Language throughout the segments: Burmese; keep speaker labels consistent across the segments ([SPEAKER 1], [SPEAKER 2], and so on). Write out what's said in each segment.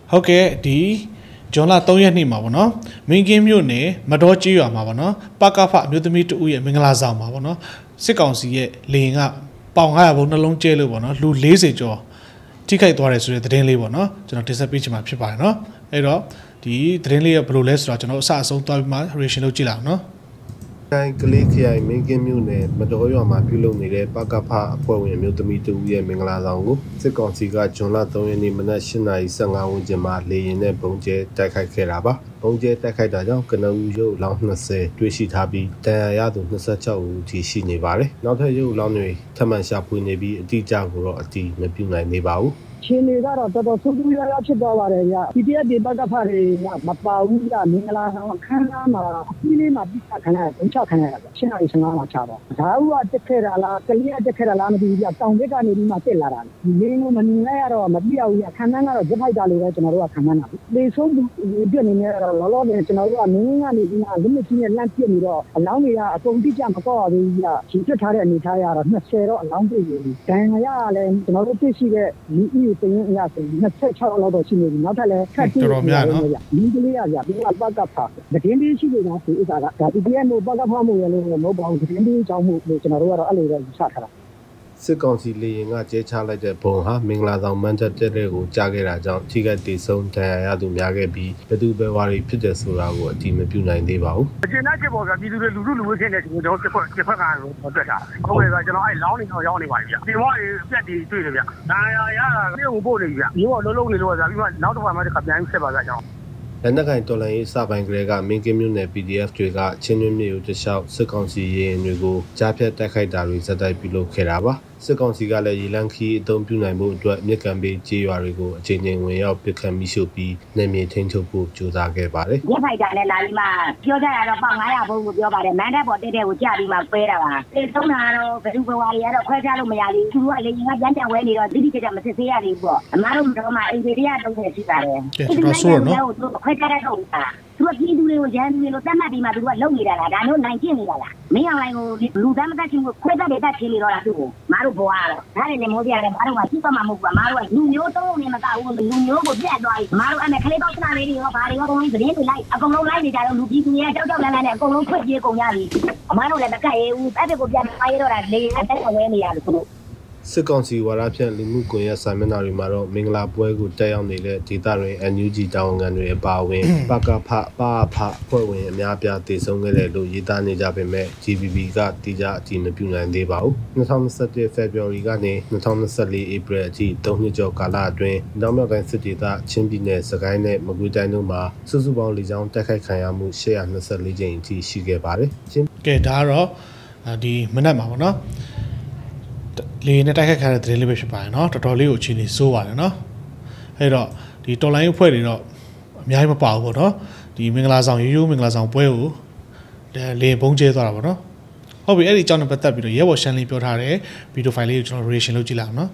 [SPEAKER 1] ဟုတ်ကဲ့ဒီဂျွန်လာ3ရက်နေ့မှာပေါ့နော်မင်းကင်းမြို့နယ်မတော်ကြီးရွာမှာပေါ့နော်ပကဖအမျိုးသမီးတဦးရဲ့မင်္ဂလာဆောင်မှာပေါ့နော်စစ်ကောင်စီရဲ့လေရင်ကပေါင်900ဘုံနှလုံးကျဲလို့ပေါ့နော်လူ40ကျော်ထိခိုက်သွားတယ်ဆိုတဲ့သတင်းလေးပေါ့နော်ကျွန်တော်တင်ဆက်ပေးချင်မှာဖြစ်ပါတယ်နော်အဲ့တော့ဒီသတင်းလေးကဘယ်လိုလဲဆိုတော့ကျွန်တော်အစအဆုံးသွားပြီးမှ reaction လုပ်ကြည့်လာအောင်နော်
[SPEAKER 2] တိုင်းကလေးခရိုင်မင်းကင်းမြို့နယ်မတော်ရွာမှာပြုလုပ်နေတဲ့ပကဖအဖွဲ့ဝင်အမျိုးသမီးတဦးရဲ့မင်္ဂလာဆောင်ကိုစစ်ကောင်စီကဂျွန်လ3ရက်နေ့မနက်8:15ဝန်းကျင်မှာလေရင်နဲ့ပုံကျဲတိုက်ခိုက်ခဲ့တာပါပုံကျဲတိုက်ခိုက်တာကြောင့်ကနဦးရုပ်လောင်း20တွေ့ရှိထားပြီးတန်ရာရသူ26ဦးထိရှိနေပါတယ်နောက်ထပ်ရုပ်လောင်းတွေထပ်မံရှာဖွေနေပြီးအတိအကျကိုတော့အတိမပြုနိုင်သေးပါဘူး
[SPEAKER 3] ရှင်တွေကတော့တော်တော်ဆိုးဆိုးရွားရွားဖြစ်သွားပါတယ်ဗျ။ PDF တွေဘက်ကဖားတွေကမပါဘူးဗျ။မင်္ဂလာဆောင်အခမ်းအနားမှာအကြီးလေးမှာပြသခံရတယ်၊ချခံရတယ်ဗျ။8:15မှာချတော့။ဒါဦးကတက်ခဲ့တာလား၊ကလေးကတက်ခဲ့တာလားမသိဘူးဗျ။တောင်ဘက်ကနေပြီးမှတက်လာတာ။ဒီလေးကိုမမြင်လိုက်ရတော့မပြဘူးဗျ။ခန်းန်းကတော့ဂျက်ဖိုက်တာလေးပဲကျွန်တော်တို့ကခံမှန်းတာ။လေဆုံးပြည့်နေနေတော့လောလောဆယ်ကျွန်တော်တို့ကမင်းကနေပြီးမှလက်မကြီးနဲ့လန့်ပြစ်နေတော့အလောင်းတွေကအကုန်တိကျမကောက်ရသေးဘူးဗျ။ရှင်ပြထားတဲ့အနေထားရတော့20တော့အလောင်းတွေ့ပြီ။ဒဏ်ရာရလည်းကျွန်တော်တို့သိရှိတဲ့လူဦးတင်ရင်အရဆို26လောက်တော့ရှိနေပြီနောက်ထပ်လည်းထပ်ပြီး
[SPEAKER 1] တော်များနော်
[SPEAKER 3] ဒီကလေးရပြဒီကပကဖာသတင်းပေးရှိနေတာဒီဥစ္စာကဒါ PDF မို့ပကဖာမို့ရလို့မဟုတ်ပါဘူးသတင်းပေးကြောင်းမို့လို့ကျွန်တော်တို့ကတော့အဲ့လိုပဲယူဆထားတာ
[SPEAKER 2] စစ်ကောင်စီလေရင်ကကျဲချလိုက်တဲ့ဘုံဟာမင်္ဂလာဆောင်မန်းတက်တဲ့ကိုကြားခဲ့တာကြောင့်ထိခိုက်ဒေဆုံးဒဏ်ရာရသူများခဲ့ပြီးဘယ်သူပဲဝါရီဖြစ်တယ်ဆိုတာကိုအတိမပြုနိုင်သေးပါဘူး
[SPEAKER 4] အကျဉ်းသားချက်ပေါ်ကပြည်သူတွေလူလူဝေးခင်းတဲ့ကျွန်တော်တစ်ဖက်ကတော့တွေ့တာဟုတ်ကဲ့ကျွန်တော်အဲ့လောင်းနေတော့ရောက်နေပါပြီဗျဒီမောအပြက်တွေတွေ့တယ်ဗျဒဏ်ရာရတာပြေကိုပို့နေပြီဗျဒီမောလုံးလုံးနေလို့ဆိုပြီးမှနောက်တစ်ခါမှတစ်ခါပြန်ဆက်ပါကြအောင်
[SPEAKER 2] လက်နက်ကိုင်တော်လှန်ရေးစပိုင်းကလေးကမင်းကင်းမြို့နယ် PDF တွေကချင်းတွင်းမြို့တလျှောက်စစ်ကောင်စီရေရင်တွေကိုကြားဖြတ်တိုက်ခိုက်တာတွေဇက်တိုက်ပြုလုပ်ခဲ့တာပါစစ်ကောင်စီကလည်းရေလန်းခီအုံပြုနိုင်မှုအတွက်မြစ်ကံပေးကြေးရွာတွေကိုအချိန်ချင်းဝင်ရောက်ပစ်ခတ်မိရှုပြီးနယ်မြေထိန်းချုပ်ဖို့ကြိုးစားခဲ့ပါတယ်
[SPEAKER 5] မြစ်ဖိုက်တာလည်းလာပြီးမှပြောကြတာတော့ပေါင်900ဘုံကိုပြောပါတယ်မန်တပ်ပေါ်တက်တဲ့ကိုကြပြီးမှပဲတာပါတေဆုံးတာတော့ဘယ်သူဘဝတွေကတော့ခွဲခြားလို့မရသေးဘူးသူကလေရင်ကပြန်ဝဲနေတော့တိတိကျကျမစစ်သေးရသေးဘူးပေါ့အမားတို့တော့မှအိမ်တွေ130ရှိပါတယ်
[SPEAKER 1] ကျွန်တော်ဆိုတော့နော်
[SPEAKER 5] ခွဲခြားတဲ့တော့သူကပြည်သူတွေကိုရန်သူတွေလို့တတ်မှတ်ပြီးမှသူကလုံနေတာလားဒါမျိုးနိုင်ကျင့်နေတာလားမင်းအောင်လိုင်းကိုလူသားမတတ်ချင်းကိုခွဲတတ်တယ်တတ်ချင်းနေတော့လားသူ့ကိုမအားတို့ဘွားတော့ဒါနဲ့လည်းမိုးပြရတယ်မအားတို့ကရှိတော့မှမဟုတ်ဘူးမအားတို့ကလူမျိုးသုံးနေမှာကလူမျိုးကိုပြတ်သွားပြီမအားတို့အဲ့မဲ့ခလေးပေါက်စနာလေးတွေရောဘာတွေရောအကုန်လုံးသတင်းတွေလိုက်အကုန်လုံးလိုက်နေကြတော့လူပြည်သူတွေကကြောက်ကြောက်လန့်လန့်နဲ့အကုန်လုံးဖွင့်ပြေးကုန်ကြပြီအမားတို့လည်းမကတ်ရဘူးအဲ့ဒီကိုပြန်ပါရတော့တာလေအဲ့တက်ဝဲနေရတယ်သူတို့
[SPEAKER 2] စစ်ကောင်စီဝါဒဖြန့်လူမှုကွန်ရက်စာမျက်နှာတွေမှာတော့မင်္ဂလာပွဲကိုတက်ရောက်နေတဲ့ဒေသတွင် NUG တာဝန်ခံတွေအပါအဝင်ပကဖဖွဲ့ဝင်အများပြားတည်ဆုံခဲ့တယ်လို့ရေးသားနေကြပေမဲ့ GBB ကတိကျအတည်မပြုနိုင်သေးပါဘူး2021 February ကနေ2024 April အထိ3နှစ်ကျော်ကာလအတွင်းနောက်မြောက်တိုင်းစစ်ဒေသချင်းပြည်နယ်စကိုင်းနဲ့မကွေးတိုင်းတို့မှာစုစုပေါင်းလေကြောင်းတိုက်ခိုက်ခံရမှု824ကြိမ်အထိရှိခဲ့ပါတယ်
[SPEAKER 1] ကဲဒါကတော့ဒီမနက်မှာပေါ့နော်လေနဲ့တိုက်ခိုက်ခံတဲ့သတင်းလေးပဲဖြစ်ပါတယ်เนาะတော်တော်လေးကိုအချိန်ကြီးစိုးပါတယ်เนาะအဲ့တော့ဒီတော်လိုင်းအဖွဲ့တွေတော့အများကြီးမပါဘူးပေါ့เนาะဒီမင်္ဂလာဆောင်ရိုးမင်္ဂလာဆောင်ပွဲကိုလေပုံကျဲသွားတာပေါ့เนาะဟုတ်ပြီအဲ့ဒီအကြောင်းနဲ့ပတ်သက်ပြီးတော့ရဲဘော်ရှန်လင်းပြောထားတဲ့ဗီဒီယိုဖိုင်လေးကိုကျွန်တော် reaction လုပ်ကြည့်လိုက်အောင်เนาะ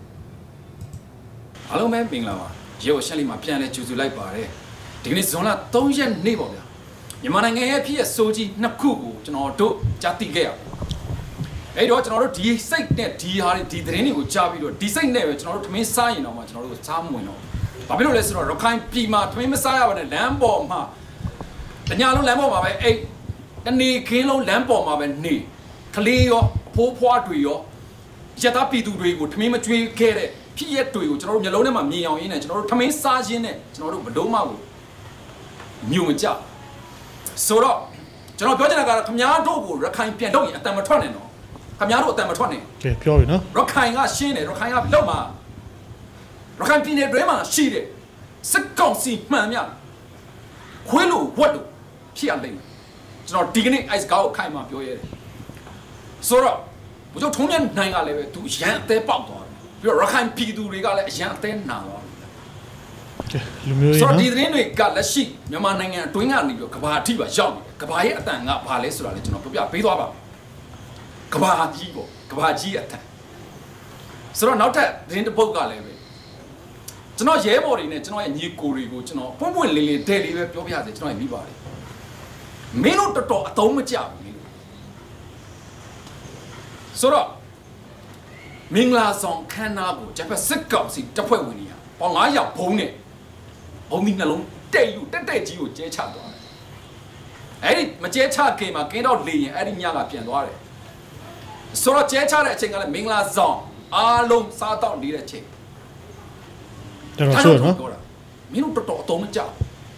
[SPEAKER 6] အားလုံးပဲမင်္ဂလာပါရဲဘော်ရှန်လင်းမှာပြန်လဲကြိုဆိုလိုက်ပါတယ်ဒီကနေ့ဇွန်လ3ရက်နေ့ပေါ့ဗျာမြန်မာနိုင်ငံရဲ့ဖြစ်ရစိုးကြီးနှစ်ခုကိုကျွန်တော်တို့ကြားသိခဲ့ရအဲ့တော့ကျွန်တော်တို့ဒီစိတ်နဲ့ဒီဟာဒီသတင်းတွေကိုကြားပြီးတော့ဒီစိတ်နဲ့ပဲကျွန်တော်တို့ထမင်းစားရင်တော့မှကျွန်တော်တို့စားမဝင်တော့ဘာဖြစ်လို့လဲဆိုတော့ရခိုင်ပြည်မှာထမင်းမစားရပါနဲ့လမ်းပေါ်မှာတညလုံးလမ်းပေါ်မှာပဲအဲ့တနေ့ခင်းလုံးလမ်းပေါ်မှာပဲနေကလေးရောအဖိုးဖွားတွေရောရတပြည်သူတွေကိုထမင်းမကျွေးခဲ့တဲ့ဖြစ်ရက်တွေကိုကျွန်တော်တို့မျိုးလုံးထဲမှာမြင်အောင်ရင်းနဲ့ကျွန်တော်တို့ထမင်းစားခြင်းနဲ့ကျွန်တော်တို့ဘလုံးမကိုညုံမကြဆိုတော့ကျွန်တော်ပြောချင်တာကတော့ခမားတို့ကိုရခိုင်ပြန်တော့ရင်အတန်မထွက်နဲ့နော်ခမားတို့အတန်မထွက်နဲ့
[SPEAKER 1] ကဲပြောပြီနော်
[SPEAKER 6] ရခိုင်ကရှင်းတယ်ရခိုင်ကလောက်မှာရခိုင်ပြည်နယ်တွင်းမှာရှိတယ်စစ်ကောင်စီမှန်မြခွေးလို့ဝတ်လို့ဖြစ်ရလိမ့်မယ်ကျွန်တော်ဒီကနေ့ ice ကောက်ခိုင်မှာပြောရတယ်ဆိုတော့ဘုရားထုံးမြတ်နိုင်ကလည်းပဲသူရန်အသေးပေါက်သွားတယ်ပြီးတော့ရခိုင်ပြည်သူတွေကလည်းအရန်အသေးနာသွားတယ်
[SPEAKER 1] လူမျိုးကြီးနော်
[SPEAKER 6] ဆိုတော့ဒီသတင်းတွေကလက်ရှိမြန်မာနိုင်ငံအတွင်းကနေပြီးတော့ကဘာအထိပါရောက်နေတယ်ကဘာရဲ့အတန်ကဘာလဲဆိုတာလည်းကျွန်တော်ပြပေးသွားပါကဘာကြီးပေါ့ကဘာကြီးအတန်ဆိုတော့နောက်ထပ်သတင်းတစ်ပုဒ်ကလည်းပဲကျွန်တော်ရဲဘော်တွေနဲ့ကျွန်တော်ရဲ့ညီကိုတွေကိုကျွန်တော်ပွန့်ပွန့်လင်းလင်းဒဲလေးပဲပြောပြရစေကျွန်တော်ရဲ့မိပါတယ်မင်းတို့တော်တော်အသုံးမကျဘူးလေဆိုတော့မင်္ဂလာဆောင်ခန်းနာကိုဂျပန်စစ်ကောင်စီတပ်ဖွဲ့ဝင်တွေကပေါင်900ဘုံနဲ့ဘုံဒီနှလုံးတိတ်ယူတက်ကြီးကိုကျဲချသွားတယ်အဲ့ဒီမကျဲချခင်မှာကင်းတော့လေရင်အဲ့ဒီညကပြန်သွားတယ်ဆိုတော့ကျဲချတဲ့အချိန်ကလည်းမင်္ဂလာဆောင်အားလုံးစားတော့နေတဲ့အချိန်
[SPEAKER 1] တော်တော်ဆိုနော်
[SPEAKER 6] မင်းတို့တော်တော်အတော်မကြောက်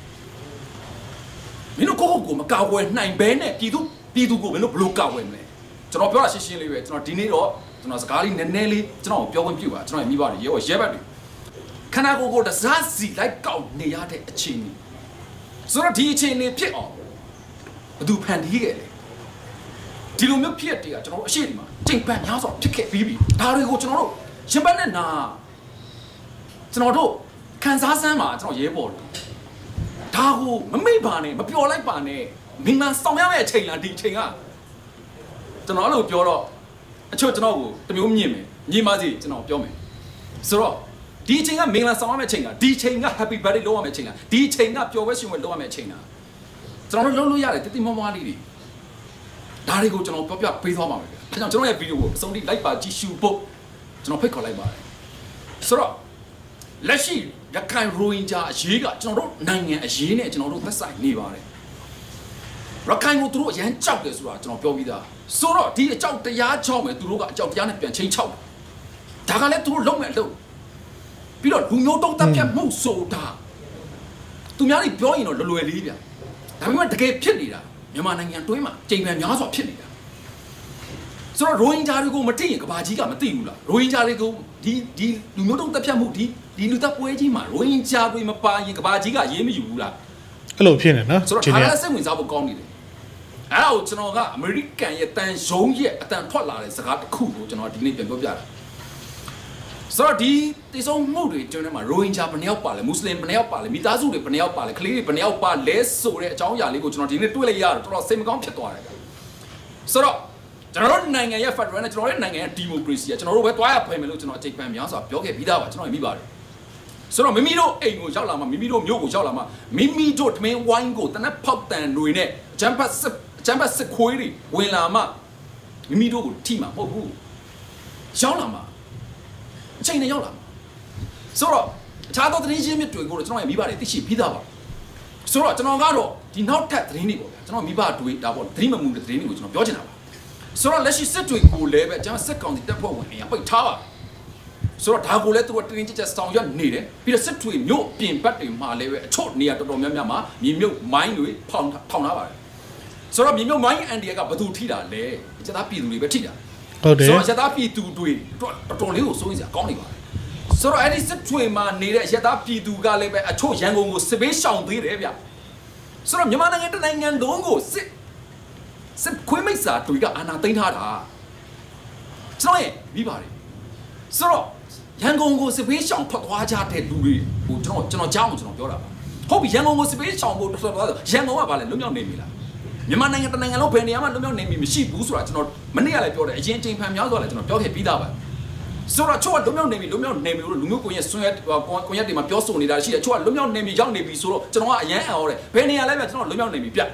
[SPEAKER 6] မင်းတို့ကိုမကောက်ဝဲနိုင်ဘဲနဲ့ပြည်သူကိုမင်းတို့ဘလို့ကောက်ဝဲမလဲကျွန်တော်ပြောတာရှင်းရှင်းလေးပဲကျွန်တော်ဒီနေ့တော့ကျွန်တော်စကားလေးနည်းနည်းလေးကျွန်တော်ပြောခွင့်ပြုပါကျွန်တော်ရဲ့မိဘတွေရဲဘက်တွေခန္ဓာကိုယ်ကိုတစားစီလိုက်ကောက်နေရတဲ့အချိန်ကြီးဆိုတော့ဒီအချိန်လေးဖြစ်အောင်ဘယ်သူဖန်တီးခဲ့လဲဒီလိုမျိုးဖြစ်တဲ့ကကျွန်တော်တို့အရှိဒီမှာချိန်ပန်များစွာဖြစ်ခဲ့ပြီးဒါတွေကိုကျွန်တော်တို့ရင်ပတ်နဲ့နာကျွန်တော်တို့ခံစားစမ်းမှာကျွန်တော်ရဲပေါ်လို့ဒါကိုမမိတ်ပါနဲ့မပျော်လိုက်ပါနဲ့မင်းမဆောင်ရမယ့်အချိန်လားဒီအချိန်ကကျွန်တော်အဲ့လိုပြောတော့အချို့ကျွန်တော်ကိုတမျိုးမြင်မယ်ညီမစီကျွန်တော်ပြောမယ်ဆိုတော့ဒီအချိန်ကမင်္ဂလာဆောင်ရမယ့်အချိန်ကဒီအချိန်က happy birthday လုပ်ရမယ့်အချိန်ကဒီအချိန်ကပျော်ပွဲရှင်ပွဲလုပ်ရမယ့်အချိန်ကကျွန်တော်တို့လုပ်လို့ရတယ်တိတိမွားမွားလေးတွေဒါတွေကိုကျွန်တော်ပြောပြပေးသွားပါမယ်ဗျာအဲကြောင့်ကျွန်တော်ရဲ့ဗီဒီယိုကိုအဆုံးထိလိုက်ပါကြည့်ရှုဖို့ကျွန်တော်ဖိတ်ခေါ်လိုက်ပါတယ်ဆိုတော့လက်ရှိရခိုင်ရိုဟင်ဂျာအရေးကကျွန်တော်တို့နိုင်ငံအရေးနဲ့ကျွန်တော်တို့သက်ဆိုင်နေပါတယ်ရခိုင်ကိုသူတို့အရန်ကြောက်တယ်ဆိုတာကျွန်တော်ပြောပြီးသားဆိုတော့ဒီအကြောက်တရားကြောင့်ပဲသူတို့ကအကြောက်တရားနဲ့ပြန်ချင်းချောက်ဒါကလည်းသူတို့လုံးမဲ့လုံးပြီးတော့လူမျိုးတုံးတက်ပြတ်မှုဆိုတာသူများတွေပြောရင်တော့လွယ်လေးဗျာဒါပေမဲ့တကယ်ဖြစ်နေတာမြန်မာနိုင်ငံတွင်းမှာချိန်ပြန်များစွာဖြစ်နေတာဆိုတော့ရိုဟင်ဂျာတွေကိုမသိရင်ကဘာကြီးကမသိဘူးလားရိုဟင်ဂျာတွေကိုဒီလူမျိုးတုံးတက်ပြတ်မှုဒီလူသက်ပွဲကြီးမှာရိုဟင်ဂျာတွေမပါရင်ကဘာကြီးကရေးမယူဘူးလား
[SPEAKER 1] အဲ့လိုဖြစ်နေနော်
[SPEAKER 6] ဆိုတော့ဒါလည်းစိတ်ဝင်စားဖို့ကောင်းနေတယ်အဲ့ဒါကိုကျွန်တော်ကအမေရိကန်ရဲ့တန်ရုံးရဲ့အတန်ထွက်လာတဲ့စကားတစ်ခုကိုကျွန်တော်ဒီနေ့ပြန်ပြောပြတာဆိုတော့ဒီတိစုံမှုတွေကျွန်တော်မှာရိုဟင်ဂျာဘယ်နှယောက်ပါလဲမွတ်စလင်ဘယ်နှယောက်ပါလဲမိသားစုတွေဘယ်နှယောက်ပါလဲကလေးတွေဘယ်နှယောက်ပါလဲဆိုတဲ့အကြောင်းအရာလေးကိုကျွန်တော်ဒီနေ့တွေ့လိုက်ရတော့တော်တော်စိတ်မကောင်းဖြစ်သွားတယ်ဆိုတော့ကျွန်တော်တို့နိုင်ငံရဲ့ Federal နဲ့ကျွန်တော်ရဲ့နိုင်ငံရဲ့ Democracy ကကျွန်တော်တို့ပဲတွားရဖွင့်မယ်လို့ကျွန်တော်အကြိမ်ပန်များစွာပြောခဲ့ပြီးသားပါကျွန်တော်မိပါတယ်ဆိုတော့မိမိတို့အိမ်ကိုရောက်လာမှမိမိတို့မြို့ကိုရောက်လာမှမိမိတို့ထမင်းဝိုင်းကိုတနက်ဖောက်တန်တွေနဲ့ဂျမ်ပတ်စစ်ခွေးတွေဝင်လာမှမိမိတို့ကိုထိမှာမဟုတ်ဘူးရောက်လာမှအချိန်နဲ့ရောက်လာမှဆိုတော့အခြားသောသတင်းရှင်းမြစ်တွေကိုကျွန်တော်ရဲ့မိဘတွေသိရှိပြီးသားပါဆိုတော့ကျွန်တော်ကတော့ဒီနောက်ထပ်သတင်းတွေပေါ့ဗျာကျွန်တော်မိဘတွေဒါပေါ့သတင်းမမှုတဲ့သတင်းတွေကိုကျွန်တော်ပြောချင်တာပါဆိုတော့လက်ရှိစစ်တွေကိုလည်းပဲကျွန်တော်စစ်ကောင်စီတပ်ဖွဲ့ဝင်တွေကပိတ်ထားပါဆိုတော့ဒါကိုလည်းသူတို့တင်းကျပ်ဆောင်ရွက်နေတယ်ပြီးတော့စစ်တွေမြို့ပြင်ဘက်တွေမှာလည်းပဲအချို့နေရာတော်တော်များများမှာမြေမြုပ်မိုင်းတွေထောင်ထားပါတယ်ဆိုတော့မြေမြုပ်မိုင်းအန်ဒီယာကဘယ်သူထိတာလဲကျသားပြည်သူတွေပဲထိတာ
[SPEAKER 1] ဟုတ်တယ်
[SPEAKER 6] ဆိုတော့ကျသားပြည်သူတွေတော်တော်လေးကိုစိုးရိမ်စရာကောင်းနေပါတယ်ဆိုတော့အဲ့ဒီစစ်တွေမှာနေတဲ့ကျသားပြည်သူကလည်းပဲအချို့ရန်ကုန်ကိုစစ်ပေးရှောင်သေးတယ်ဗျဆိုတော့မြန်မာနိုင်ငံတနိုင်ငံလုံးကိုစစ်ခွေးမိတ်စာတွေကအာဏာသိမ်းထားတာကျွန်တော်ရဲ့ပြီးပါတယ်ဆိုတော့ရန်ကုန်ကိုစစ်ပေးရှောင်ထွက်သွားကြတဲ့လူတွေကိုကျွန်တော်ကြားအောင်ကျွန်တော်ပြောတာပါဟုတ်ပြီရန်ကုန်ကိုစစ်ပေးရှောင်ဖို့ထွက်သွားရန်ကုန်ကဘာလဲလွတ်မြောက်နေပြီလားမြန်မာနိုင်ငံတနိုင်ငံလုံးဘယ်နေရာမှာလွတ်မြောက်နေပြီမရှိဘူးဆိုတာကျွန်တော်မနေ့ကလည်းပြောတယ်အရင်ချိန်ဖန်များစွာလည်းကျွန်တော်ပြောခဲ့ပြီးသားပါဆိုတော့ချို့ကလွတ်မြောက်နေပြီလို့လူမျိုးကိုရဲ့ဆွဲကိုရက်တွေမှာပြောဆိုနေတာရှိတယ်ချို့ကလွတ်မြောက်နေပြီရောက်နေပြီဆိုတော့ကျွန်တော်ကအရန်အော်တယ်ဘယ်နေရာလဲဗျကျွန်တော်လွတ်မြောက်နေပြီပြ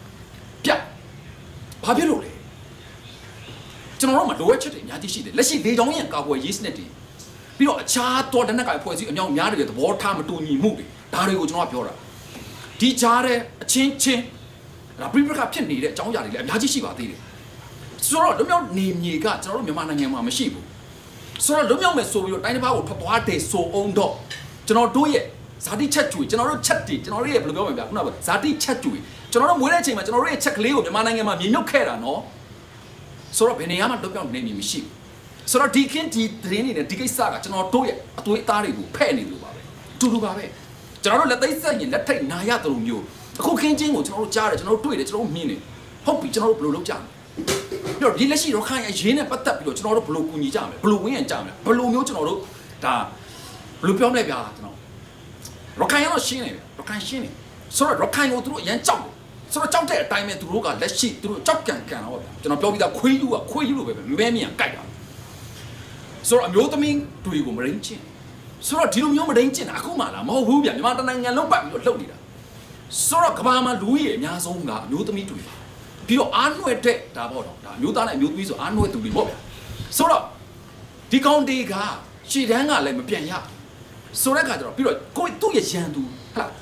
[SPEAKER 6] ဘာဖြစ်လို့လဲကျွန်တော်တို့မှာလိုအပ်ချက်တွေအများကြီးရှိတယ်လက်ရှိလေကြောင်းရံကာကွယ်ရေးစနစ်တွေပြီးတော့အခြားသောတနက်ကဖွဲ့စည်းအများများတွေသဘောထားမတူညီမှုတွေဒါတွေကိုကျွန်တော်ကပြောတာဒီကြားတဲ့အချင်းဒါပြိပခါဖြစ်နေတဲ့အကြောင်းအရာတွေလည်းအများကြီးရှိပါသေးတယ်ဆိုတော့လွတ်မြောက်နေမြေကကျွန်တော်တို့မြန်မာနိုင်ငံမှာမရှိဘူးဆိုတော့လွတ်မြောက်မယ်ဆိုပြီးတော့တိုင်းတစ်ပါးကိုထွက်သွားတယ်ဆိုအောင်တော့ကျွန်တော်တို့ရဲ့ဇာတိချက်ကျွေကျွန်တော်တို့ချက်တွေကျွန်တော်တို့ရဲ့ဘယ်လိုပြောမလဲဗျာခုနကဇာတိချက်ကျွေကျွန်တော်တို့မွေးတဲ့အချိန်မှာကျွန်တော်တို့ရဲ့ချက်ကလေးကိုမြန်မာနိုင်ငံမှာမြေမြုပ်ခဲ့တာနော်ဆိုတော့ဘယ်နေရာမှာလွတ်မြောက်နေမည်မရှိဘူးဆိုတော့ဒီခင်းဒီသတင်းတွေနဲ့ဒီကိစ္စကကျွန်တော်တို့ရဲ့အသွေးအသားတွေကိုဖဲ့နေလို့ပါပဲအတူတူပါပဲကျွန်တော်တို့လက်သိဆက်ရင်လက်ထိတ်နာရတယ်လို့မျိုးအခုခင်းချင်းကိုကျွန်တော်တို့ကြားတယ်ကျွန်တော်တို့တွေ့တယ်ကျွန်တော်တို့မြင်တယ်ဟုတ်ပြီကျွန်တော်တို့ဘယ်လိုလုပ်ကြမလဲပြီးတော့ဒီလက်ရှိရခိုင်အရေးနဲ့ပတ်သက်ပြီးတော့ကျွန်တော်တို့ဘယ်လိုကူညီကြမလဲဘယ်လိုဝင်းရံကြမလဲဘယ်လိုမျိုးကျွန်တော်တို့ဒါဘယ်လိုပြောမလဲဗျာကျွန်တော်ရခိုင်ရောရှင်းနေရခိုင်ရှင်းနေဆိုတော့ရခိုင်ကိုသူတို့အရန်ကြောက်တယ်ဆိုတော့ကြောက်တဲ့အတိုင်းပဲသူတို့ကလက်ရှိသူတို့ကြောက်ကန်တော့ဗျာကျွန်တော်ပြောပြီးသားခွေးယူလို့ပဲမဲမြန်ကြိုက်တာဆိုတော့အမျိုးသမီးတွေကိုမရင်းချင်းဆိုတော့ဒီလိုမျိုးမရင်းချင်းတာအခုမှလားမဟုတ်ဘူးဗျာမြန်မာတနိုင်ငံလုံးပတ်ပြီးတော့လှုပ်နေတာဆိုတော့ကဘာမှာလူကြီးအများဆုံးကအမျိုးသမီးတွေပြီးတော့အားနှွဲ့တဲ့ဒါပေါ့တော့ဒါအမျိုးသားနဲ့အမျိုးသမီးဆိုအားနှွဲ့သူတွေပေါ့ဗျာဆိုတော့ဒီကောင်တွေကရှေ့တန်းကလည်းမပြန်ရဆိုတဲ့အခါကျတော့ပြီးတော့ကိုသူ့ရဲ့ရန်သူဟာ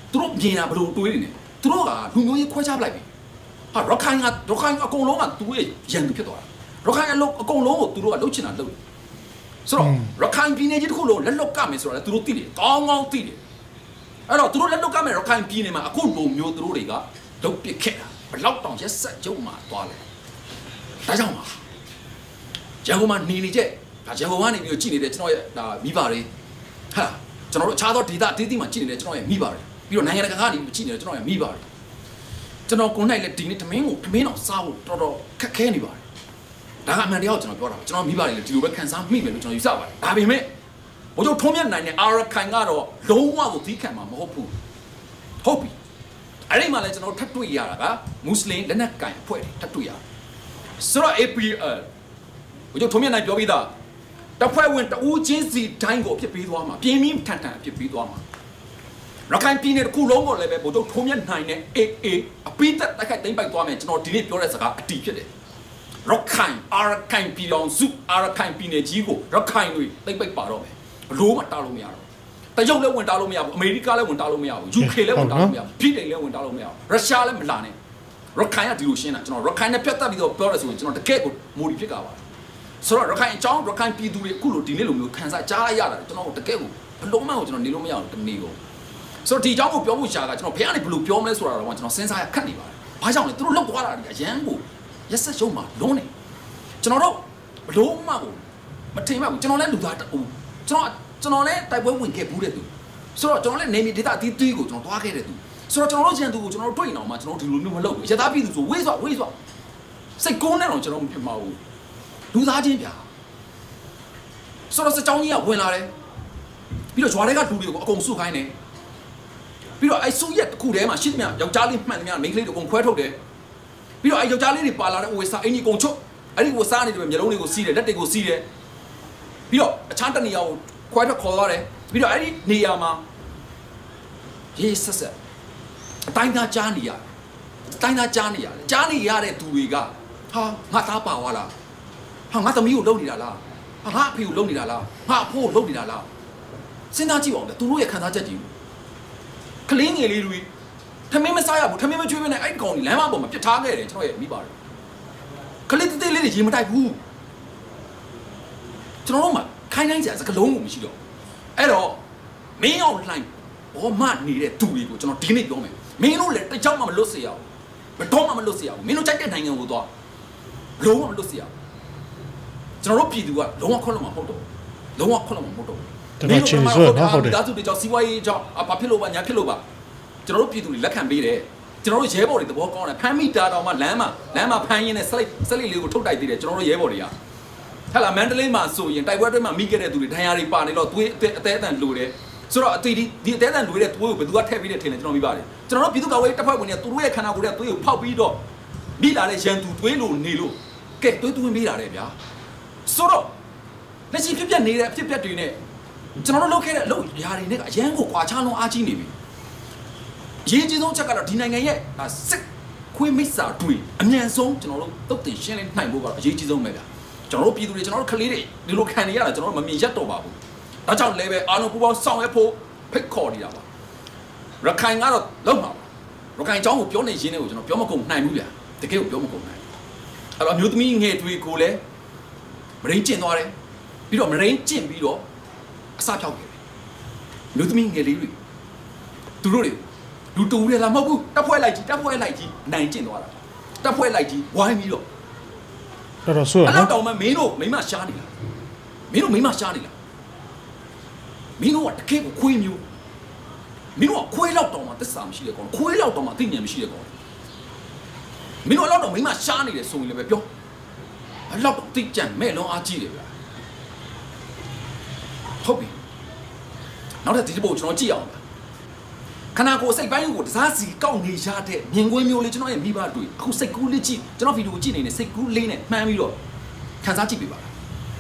[SPEAKER 6] သူတို့မြင်တာဘယ်လိုတွေးနေလဲသူတို့ကလူမျိုးရေးခွဲခြားပလိုက်ပြီဟာရခိုင်အကုန်လုံးကသူရဲ့ရန်သူဖြစ်သွားတာရခိုင်အကုန်လုံးကိုသူတို့ကလှုပ်ချင်တာလှုပ်ဆိုတော့ရခိုင်ပြည်နယ်ကြီးတစ်ခုလုံးလက်လွတ်ကမယ်ဆိုတော့သူတို့သိတယ်ကောင်းကောင်းသိတယ်အဲ့တော့သူတို့လက်လွတ်ကမယ်ရခိုင်ပြည်နယ်မှာအခုလိုမျိုးသူတို့တွေကလုတ်ပစ်ခဲ့တာဘလောက်တောင်ရက်ဆက်ကြုံမှာသွားလဲဒါကြောင့်ပါရန်ကုန်မှာနေနေကြဒါရန်ကုန်ကနေပြီးတော့ကြည်နေတဲ့ကျွန်တော်ရဲ့ဒါမိဘတွေဟာကျွန်တော်တို့အခြားသောဒေသအသီးသီးမှာကြည်နေတဲ့ကျွန်တော်ရဲ့မိဘတွေပြီးတော့နိုင်ငံတကာကနေကြည်နေတဲ့ကျွန်တော်ရဲ့မိဘတွေကျွန်တော်ကိုနိုင်လည်းဒီနေ့ထမင်းအောင်စားဖို့တော်တော်ခက်ခဲနေပါတယ်ဒါကအမှန်တရားကိုကျွန်တော်ပြောတာကျွန်တော်မိဘတွေလည်းဒီလိုပဲခံစားမိမယ်လို့ကျွန်တော်ယူဆပါတယ်ဒါပေမဲ့ဘိုးချုပ်ထုံးမြတ်နိုင်တဲ့အာရခိုင်ကတော့လုံးဝကိုသီးခံမှာမဟုတ်ဘူးဟုတ်ပြီအဲ့ဒီမှာလည်းကျွန်တော်ထပ်တွေ့ရတာကမွတ်စလင်လက်နက်ကိုင်အဖွဲ့တွေထပ်တွေ့ရဆိုတော့ APL ဘိုးချုပ်ထုံးမြတ်နိုင်ပြောပြီးသားတဖွဲ့ဝင်တဦးချင်းစီတိုင်းကိုအဖြစ်ပေးသွားမှာပြင်းပြင်းထန်ထန်အဖြစ်ပေးသွားမှာရခိုင်ပြည်နယ်တစ်ခုလုံးကိုလည်းပဲဘိုးချုပ်ထုံးမြတ်နိုင်တဲ့ AA အပိသက်တိုက်ခိုက်သိမ်းပိုက်သွားမယ်ကျွန်တော်ဒီနေ့ပြောတဲ့စကားအတီးဖြစ်တယ်ရခိုင်အာရခိုင်ပြည်တော်စုအာရခိုင်ပြည်နယ်ကြီးကိုရခိုင်တွေသိမ်းပိုက်ပါတော့မယ်ဘလို့မှတားလို့မရတော့တရုတ်လည်းဝင်တားလို့မရဘူးအမေရိကလည်းဝင်တားလို့မရဘူး UK လည်းဝင်တားလို့မရဘူးပြည်တိုင်လည်းဝင်တားလို့မရဘူးရုရှားလည်းမလာနဲ့ရခိုင်ကဒီလိုရှင်းတာကျွန်တော်ရခိုင်နဲ့ပြတ်တက်ပြီးတော့ပြောရဆိုရင်ကျွန်တော်တကယ့်ကိုမိုဒီဖြစ်ကြပါဆိုတော့ရခိုင်အကြောင်းရခိုင်ပြည်သူတွေအခုလိုဒီနေ့လိုမျိုးခံစားကြားရတာကျွန်တော်တကယ့်ကိုဘလုံးမကိုကျွန်တော်နေလို့မရဘူးတနေ့ကိုဆိုတော့ဒီအကြောင်းကိုပြောဖို့ရှာကကျွန်တော်ဘယ်ကနေဘလို့ပြောမလဲဆိုတာတော့ကျွန်တော်စဉ်းစားရခက်နေပါတယ်ဘာကြောင့်လဲသူတို့လောက်သွားတာတွေအရန်ကိုရက်ဆက်ရုံမှာလုံးနေကျွန်တော်တို့ဘလုံးမကိုမထင်ပါဘူးကျွန်တော်လည်းလူသားတူကျွန်တော်လည်းတိုက်ပွဲဝင်ခဲ့ဘူးတဲ့သူဆိုတော့ကျွန်တော်လည်းနေမြေဒေသအသီးသီးကိုကျွန်တော်သွားခဲ့တဲ့သူဆိုတော့ကျွန်တော်တို့ချန်သူကိုကျွန်တော်တို့တွေ့နေအောင်မှကျွန်တော်ဒီလိုမျိုးမလုပ်ဘူးရသားပြည်သူဆိုဝေးစွာစိတ်ကုန်းနဲ့တော့ကျွန်တော်မဖြစ်မှာဘူးလူသားချင်းဗျာဆိုတော့စကြောင်းကြီးကဝင်လာတယ်ပြီးတော့ဂျွာတွေကလူတွေကိုအကုန်စုခိုင်းတယ်ပြီးတော့အဲ့စုရက်တစ်ခုတည်းမှာရှစ်မြယောက်ျားလေးမှန်တယ်များမိန်းကလေးတွေအကုန်ခွဲထုတ်တယ်ပြီးတော့အဲ့ယောက်ျားလေးတွေပါလာတဲ့ဝေစာအင်ကြီးကုန်ချုပ်အဲ့ဒီဝေစာနေတယ်မျိုးလုံးတွေကိုစီးတယ်လက်တွေကိုစီးတယ်ပြီးတော့အခြားတနေရာကိုခွဲထုတ်ခေါ်သွားတယ်ပြီးတော့အဲ့ဒီနေရာမှာရေးဆက်အတိုင်းသားကြားနေရတယ်ကြားနေရတဲ့သူတွေကဟာငါသားပါသွားလားဟာငါသမီးကိုလုံနေတာလားဟာငါအဖေကိုလုံနေတာလားငါအဖိုးကိုလုံနေတာလားစဉ်းစားကြည့်အောင်လေသူတို့ရဲ့ခံစားချက်ကြီးကလင်းငယ်လေးတွေထမင်းမစားရဘူးထမင်းမကျွေးမနဲ့အဲ့ကောင်ကြီးလမ်းမပေါ်မှာပြစ်ထားခဲ့တယ်ကျွန်တော်ရဲ့မိပါတယ်ကလေးတေးလေးတွေရေမတိုက်ဘူးကျွန်တော်တို့မှခိုင်းနိုင်စရာစကလုံးကိုမရှိတော့အဲ့တော့မင်းအောင်လှိုင်းဘောမနေတဲ့သူတွေကိုကျွန်တော်ဒီနေ့ပြောမယ်မင်းတို့လည်းတကြောင်မှမလွတ်စေရဘူးမတော့မှမလွတ်စေရဘူးမင်းတို့ကြိုက်တဲ့နိုင်ငံကိုသွားလုံးဝမလွတ်စေရဘူးကျွန်တော်တို့ပြည်သူကလုံးဝခွတ်လို့မဟုတ်တော့လုံးဝခွတ်လို့မဟုတ်တော့
[SPEAKER 1] တော်တော်ချင်းဆိုတော့ဟုတ်တယ်
[SPEAKER 6] ဒါဆိုဒီကြောင့်စီးပွားရေးကြောင့်ဘာဖြစ်လို့ပါညာဖြစ်လို့ပါကျွန်တော်တို့ပြည်သူတွေလက်ခံပေးတယ်ကျွန်တော်တို့ရဲဘော်တွေသဘောကောင်းတယ်ဖမ်းမိတာတော့မှလမ်းမှာဖမ်းရင်းနဲ့ဆက်လိလေးကိုထုတ်တိုက်သေးတယ်ကျွန်တော်တို့ရဲဘော်တွေကဟဲ့လားမန္တလေးမှာဆိုရင်တိုက်ပွဲတွေမှာမိခဲ့တဲ့သူတွေဒဏ်ရာတွေပါနေတော့သွေးအသေးအတန်လိုတယ်ဆိုတော့ဒီအသေးအတန်လိုတဲ့သွေးကိုဘယ်သူကထည့်ပေးတယ်ထင်တယ်ကျွန်တော်မိပါတယ်ကျွန်တော်တို့ပြည်သူ့ကာကွယ်ရေးတပ်ဖွဲ့ဝင်တွေကသူတို့ရဲ့ခန္ဓာကိုယ်ထဲသွေးကိုဖောက်ပြီးတော့မိလာတဲ့ရန်သူသွေးလိုနေလို့ကဲသွေးသွင်းပေးတာတဲ့ဗျာဆိုတော့လက်ရှိဖြစ်ပျက်နေတဲ့အဖြစ်ပျက်တွေနဲ့ကျွန်တော်တို့လုပ်ခဲ့တဲ့အလုပ်ရာတွေနဲ့အရန်ကိုခွာချလုံးအားကြီးနေပြီအရေးကြီးဆုံးချက်ကတော့ဒီနိုင်ငံရဲ့စစ်ခွေးမိစ္ဆာတွေအမြန်ဆုံးကျွန်တော်တို့တုတ်တင်ရှင်းလင်းနိုင်ဖို့ကတော့အရေးကြီးဆုံးပဲဗျာကျွန်တော်တို့ပြည်သူတွေကျွန်တော်တို့ကလေးတွေဒီလိုခံနေရတာကျွန်တော်တို့မမြင်ရက်တော့ပါဘူးဒါကြောင့်လည်းပဲအားလုံးပူပေါင်းဆောင်ရွက်ဖို့ဖိတ်ခေါ်နေတာပါရခိုင်ကတော့လုံးမှာရခိုင်အကြောင်းကိုပြောနေရင်းနဲ့ကိုကျွန်တော်ပြောမကုန်နိုင်ဘူးဗျာတကယ်ကိုပြောမကုန်နိုင်အဲ့တော့အမျိုးသမီးငယ်တွေကိုလည်းမရင်းကျင်သွားတယ်ပြီးတော့မရင်းကျင်ပြီးတော့အစဖြောက်ခဲ့တယ်လူသမီးငယ်လေးတွေသူတို့တွေလူတူတယ်လားမဟုတ်ဘူးတပ်ဖွဲ့လိုက်ကြီးနိုင်ကျင်သွားတာတပ်ဖွဲ့လိုက်ကြီးဝိုင်းပြီးတော့
[SPEAKER 1] တော်ဆိုး
[SPEAKER 6] အဲ့တော့မင်းတို့မိမရှားနေလားမင်းတို့ကတကယ်ကိုခွေးမျိုးမင်းတို့ကခွေးလောက်တောင်မှသစ္စာမရှိတဲ့ကောင်ခွေးလောက်တောင်မှသိဉာဏ်မရှိတဲ့ကောင်မင်းတို့လောက်တော့မိမရှားနေတယ်ဆိုရင်လည်းပဲပြောအဲ့လောက်တော့သိကြံမဲ့လုံးအားကြီးတယ်ဗျာဟုတ်ပြီနောက်ထပ်ဒီဘုံကျွန်တော်ကြည့်အောင်ခနာကိုစိတ်ပိုင်းကိုတစားစီကောက်နေရတဲ့မြင်ကွင်းမျိုးလေးကျွန်တော်ရဲ့မိဘတွေ့အခုစိတ်ကူးလေးကြည့်ကျွန်တော်ဗီဒီယိုကြည့်နေစိတ်ကူးလေးနဲ့မှန်းပြီးတော့ခံစားကြည့်ပြပါလား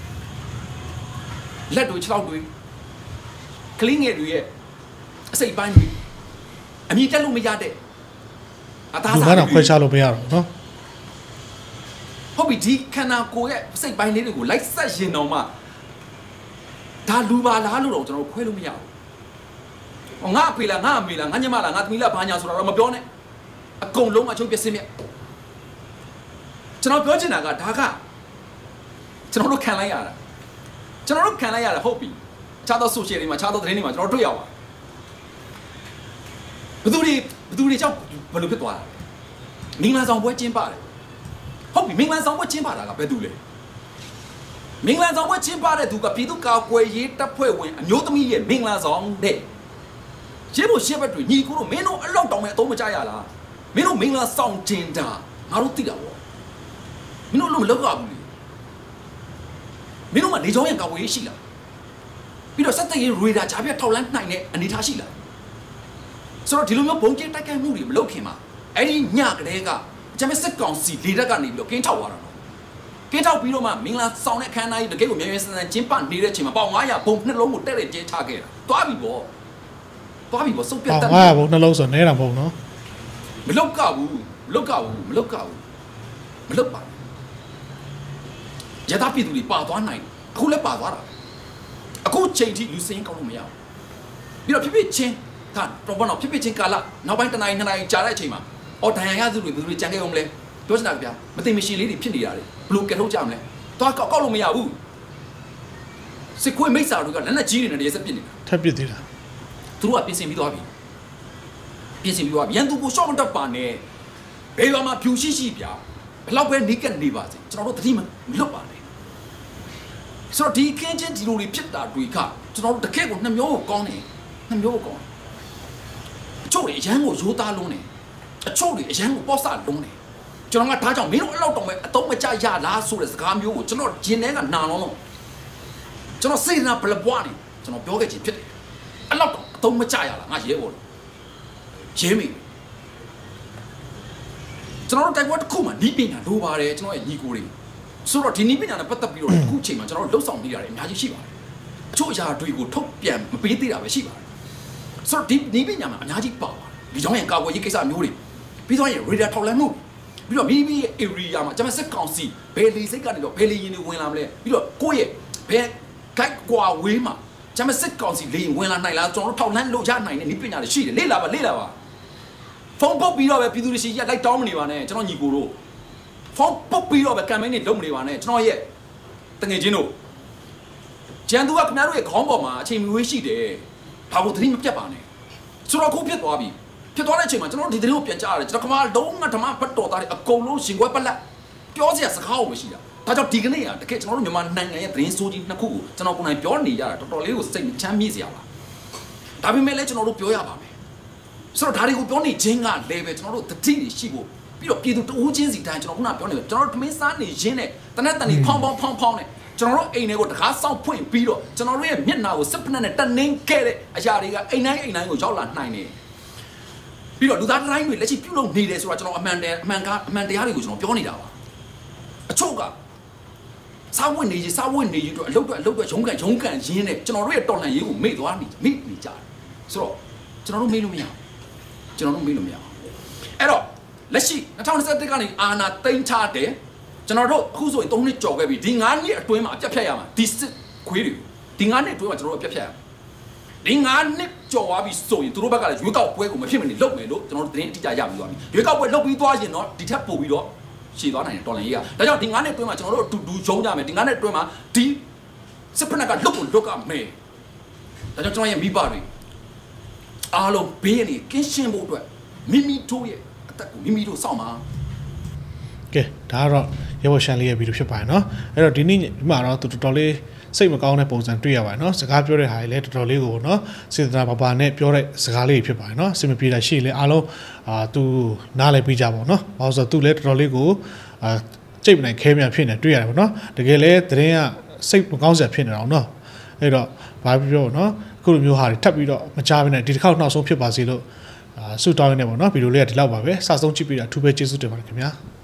[SPEAKER 6] လက်တွေ6တွေကလင်းငယ်တွေရဲ့အစိတ်ပိုင်းတွေအမြင်တက်လို့မရတဲ့အသားစား
[SPEAKER 1] တွေခွဲခြားလို့မရတော့နော်
[SPEAKER 6] ဟုတ်ပြီဒီခနာကိုရဲ့စိတ်ပိုင်းလေးတွေကိုလိုက်ဆက်ရင်တော့မှဒါလူပါလားလို့တော့ကျွန်တော်ခွဲလို့မရဘူးငါဖေးလားငါမေးလားငါညမလားငါသမီးလားဘာညာဆိုတာတော့မပြောနဲ့အကုန်လုံးအချုပ်ပြစ်စင်းမြတ်ကျွန်တော်ပြောချင်တာကဒါကကျွန်တော်တို့ခံလိုက်ရတာဟုတ်ပြီခြားသော social တွေမှာခြားသောသတင်းတွေမှာကျွန်တော်တွေ့ရပါဘယ်သူတွေကြောင့်ဘယ်လိုဖြစ်သွားတာမင်္ဂလာဆောင်ပွဲကျင်းပါတယ်ဟုတ်ပြီမင်္ဂလာဆောင်ပွဲကျင်းပတာကဘယ်သူလဲမင်္ဂလာဆောင်ပွဲကျင်းပတဲ့သူကပြည်သူ့ကာကွယ်ရေးတပ်ဖွဲ့ဝင်အမျိုးသမီးရဲ့မင်္ဂလာဆောင်တဲ့ရှင်းဖို့ရှင်းဘက်တွေညီကိုတို့မင်းတို့အလောက်တောင်မဲ့အသုံးမချရလားမင်းတို့မင်္ဂလာဆောင်တင်တာငါတို့သိတာပေါ့မင်းတို့လုံးမလောက်ရဘူးလေမင်းတို့ကနေကြောင်းရကာကွယ်ရေးရှိလားပြီးတော့စက်တရေးရေဒါဂျာပြတ်ထောက်လန်းနိုင်တဲ့အနေထားရှိလားဆိုတော့ဒီလိုမျိုးဘုံကျင်းတိုက်ခိုက်မှုတွေမလုပ်ခင်မှာအဲ့ဒီညကလေးကကျမစစ်ကောင်စီလေတက်ကနေပြီးတော့ကင်းထောက်သွားတာနော်ကင်းထောက်ပြီးတော့မှမင်္ဂလာဆောင်တဲ့ခန်းသားကြီးတကယ်ကိုမြန်မြန်ဆန်ဆန်ကျင်းပနေတဲ့ချိန်မှာပေါင်900ဘုံနှလုံးကိုတက်တဲ့ကျဲချခဲ့တာတွားပြီပေါ့စုပ်ပြတ်တက်
[SPEAKER 1] 900ဘုံနှလုံးဆိုနဲတာမဟုတ်နော်
[SPEAKER 6] မလုတ်ကဘူးမလုတ်ပါရတာပြည်သူတွေပါသွားနိုင်အခုလည်းပါသွားတာအခုချိန်ထိလူစင်းကောက်လို့မရဘူးပြီးတော့ဖြစ်ချင်းကတော့ဘာလို့ဖြစ်ချင်းကာလနောက်ပိုင်း1နိုင်2နိုင်ကြာတဲ့အချိန်မှာအော်ဒဏ်ရာရသူတွေဘယ်သူတွေကြံခဲ့အောင်မလဲပြောချင်တာဗျာမသိမရှင်းလေးတွေဖြစ်နေတာလေဘလို့ကဲထုတ်ကြမလဲသွားကောက်လို့မရဘူးစစ်ခွေးမိတ်ဆာတို့ကလက်နဲ့ကြီးနေတယ်ရက်စက်ပြစ်နေတာ
[SPEAKER 1] ထပ်ပြစ်သေးတာ
[SPEAKER 6] သူတို့ကပြင်ဆင်ပြီးသွားပြီရန်သူကိုရှော့မတက်ပါနဲ့ဘေးပါမှာဖြူရှိဗျာဘလောက်ပဲနေကနေပါစေကျွန်တော်တို့တတိမလွတ်ပါနဲ့ဆိုတော့ဒီခင်းချင်းဒီလိုတွေဖြစ်တာတွေကကျွန်တော်တို့တကယ့်ကို2မျိုးကိုကောင်းတယ်အချို့တွေအရန်ကိုရိုးသားလုံးတယ်အချို့တွေအရန်ကိုပေါ့ဆလုံးတယ်ကျွန်တော်ကဒါကြောင့်မင်းတို့အလောက်တောင်ပဲအတုံးမကြရလားဆိုတဲ့စကားမျိုးကိုကျွန်တော်ဂျင်းထဲကနာလုံးကျွန်တော်စိတ်နာဘလပွားနေကျွန်တော်ပြောခဲ့ချင်ဖြစ်တယ်အလောက်တောင်အတုံးမကြရလားငါရဲပေါ်ရဲမိကျွန်တော်တို့တိုက်ပွဲတစ်ခုမှနီးပညာလိုပါတယ်ကျွန်တော်ရဲ့ညီကိုတွေဆိုတော့ဒီနီးပညာနဲ့ပတ်သက်ပြီးတော့အခုချိန်မှာကျွန်တော်တို့လှုပ်ဆောင်နေရတယ်အများကြီးရှိပါတယ်အချို့အရာတွေကိုထုတ်ပြန်မပေးသေးတာပဲရှိပါတယ်ဆိုတော့ဒီနီးပညာမှာအများကြီးပါပါတယ်ဒီကြောင့်ရင်ကာကွယ်ရေးကိစ္စမျိုးတွေပြီးတော့ရင်ရေဒါထောက်လန်းမှုပြီးတော့မိမိရဲ့ area မှာကျွန်မစစ်ကောင်စီဘယ်လေစိတ်ကနေတော့ဘယ်လေရင်တွေဝင်လာမလဲပြီးတော့ကိုယ့်ရဲ့ဘယ် guide ကွာဝေးမှာကျွန်မစစ်ကောင်စီလေရင်ဝင်လာနိုင်လားကျွန်တော်တို့ထောက်လန်းလို့ရနိုင်တဲ့နီးပညာတွေရှိတယ်လေ့လာပါဖုန်းပုတ်ပြီးတော့ပဲပြည်သူတွေရှိရလိုက်တောင်းမနေပါနဲ့ကျွန်တော်ညီကိုတို့ဖုန်းပုတ်ပြီးတော့ပဲကမ်ပိန်းတွေလုပ်မနေပါနဲ့ကျွန်တော်ရဲ့တငယ်ချင်းတို့ကျန်သူကခင်ဗျားတို့ရဲ့ခေါင်းပေါ်မှာအချိန်မီဝေးရှိတယ်ဘာလို့သတိမပြတ်ပါနဲ့ဆိုတော့ခုဖြစ်သွားတဲ့အချိန်မှာကျွန်တော်ဒီသတင်းကိုပြန်ကြားရတယ်ကျွန်တော်ခမာလုံးငါဓမ္မဘတ်တော်သားတွေအကုန်လုံးရှင်ခွဲပလက်ပြောစရာစကားကိုမရှိတာဒါကြောင့်ဒီကနေ့ကတကယ်ကျွန်တော်တို့မြန်မာနိုင်ငံရဲ့သတင်းစိုးကြီးနှစ်ခုကိုကျွန်တော်ကိုယ်တိုင်ပြောနေရတာတော်တော်လေးကိုစိတ်ချမ်းမြေ့စရာပါဒါပေမဲ့လည်းကျွန်တော်တို့ပြောရပါမယ်ဆိုတော့ဒါတွေကိုပြောနေခြင်းကလည်းပဲကျွန်တော်တို့တတိရှိဖို့ပြီးတော့ပြည်သူတဦးချင်းစီတိုင်းကျွန်တော်ခုနပြောနေတယ်ကျွန်တော်တို့သမင်းစားနေရင်းနဲ့တနက်တန်ကြီးဖောင်းနဲ့ကျွန်တော်တို့အိမ်တွေကိုတကားစောင့်ဖွင့်ပြီးတော့ကျွန်တော်တို့ရဲ့မျက်နှာကိုစစ်ဖက်နဲ့တနှင်းခဲ့တဲ့အရာတွေကအိမ်တိုင်းကိုရောက်လာနိုင်တယ်ပြီးတော့လူသားတိုင်းတွေလက်ရှိပြုလုပ်နေတယ်ဆိုတာကျွန်တော်အမှန်တရားတွေကိုကျွန်တော်ပြောနေတာပါအချို့ကစားဝတ်နေရေးတို့အလုပ်တွေရုန်းကန်ရင်းနဲ့ကျွန်တော်တို့ရဲ့တော်လှန်ရေးကိုမေ့သွားနေကြတယ်ဆိုတော့ကျွန်တော်တို့မေ့လို့မရအဲ့တော့လက်ရှိ2021ကနေအာဏာသိမ်းထားတယ်ကျွန်တော်တို့အခုဆိုရင်3နှစ်ကျော်ခဲ့ပြီဒီ9နှစ်အတွင်းမှာအပြတ်ဖြတ်ရမှာဒီစစ်ခွေးတွေဒီ9နှစ်အတွင်းမှာကျွန်တော်တို့အပြတ်ဖြတ်ရမှာဒီ9နှစ်ကျော်သွားပြီဆိုရင်သူတို့ဘက်ကလည်းရွေးကောက်ပွဲကိုမဖြစ်မနေလုပ်မယ်လို့ကျွန်တော်တို့သတင်းအတိအကျရပြီးသွားပြီရွေးကောက်ပွဲလုပ်ပြီးသွားရင်တော့ဒီထက်ပိုပြီးတော့ရှည်သွားနိုင်တယ်တော်လန်ရေးကဒါကြောင့်ဒီ9နှစ်အတွင်းမှာကျွန်တော်တို့အတူတူရုံးကြမယ်ဒီ9နှစ်အတွင်းမှာဒီစစ်ဖက်နက်ကလုတ်ကမယ်ဒါကြောင့်ကျွန်တော်ရဲ့မိဘတွေအားလုံးဘေးကနေကင်းရှင်းဖို့အတွက်မိမိတို့ရဲ့အသက်ကိုမိမိတို့စောင့်ပါ
[SPEAKER 1] ကဲဒါကတော့ရေဘော်ရှန်လေးရဲ့ဗီဒီယိုဖြစ်ပါတယ်เนาะအဲ့တော့ဒီနေ့မှာတော့သူတော်တော်လေးစိတ်မကောင်းတဲ့ပုံစံတွေ့ရပါတယ်เนาะစကားပြောတဲ့ဟာတွေလည်းတော်တော်လေးကိုเนาะစေတနာဘာနဲ့ပြောတဲ့စကားလေးဖြစ်ပါတယ်เนาะစင်မပြေတာရှိရင်လည်းအားလုံးသူနားလည်ပြီးကြပါဘောเนาะဘာလို့ဆိုတော့သူလည်းတော်တော်လေးကိုကြိတ်မနိုင်ခဲမြန်ဖြစ်နေတွေ့ရတယ်ပေါ့เนาะတကယ်လည်းသတင်းကစိတ်မကောင်းစရာဖြစ်နေတော့เนาะအဲ့တော့ဘာပြောเนาะခုလိုမျိုးဟာတွေထပ်ပြီးတော့မကြားဘဲနဲ့ဒီတစ်ခေါက်နောက်ဆုံးဖြစ်ပါစေလို့ဆုတောင်းနေတယ်ပေါ့เนาะဗီဒီယိုလေးကဒီလောက်ပါပဲစဆုံးကြည့်ပြီးတာအထူးပဲကျေးဇူးတင်ပါတယ်ခင်ဗျာ